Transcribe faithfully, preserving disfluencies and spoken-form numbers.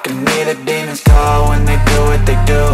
Give me the demons call when they do what they do.